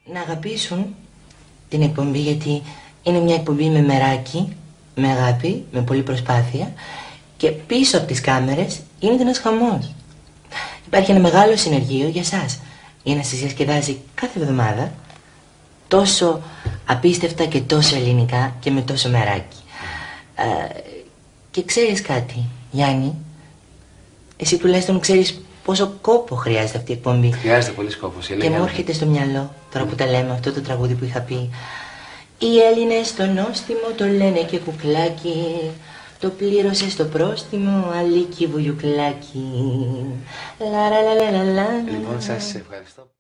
να αγαπήσουν την εκπομπή, γιατί είναι μια εκπομπή με μεράκι, με αγάπη, με πολλή προσπάθεια, και πίσω από τις κάμερες γίνεται ένας χαμός. Υπάρχει ένα μεγάλο συνεργείο για σας, για να σας διασκεδάζει κάθε εβδομάδα τόσο απίστευτα και τόσο ελληνικά και με τόσο μεράκι. Και ξέρεις κάτι, Γιάννη, εσύ τουλάχιστον ξέρεις πόσο κόπο χρειάζεται αυτή η εκπομπή. Χρειάζεται πολύ κόπος. Και μου έρχεται στο μυαλό, τώρα που τα λέμε, αυτό το τραγούδι που είχα πει. Οι Έλληνες στο νόστιμο το λένε και κουκλάκι, το πλήρωσε στο πρόστιμο αλίκι βουγιουκλάκι. Λοιπόν, σας ευχαριστώ.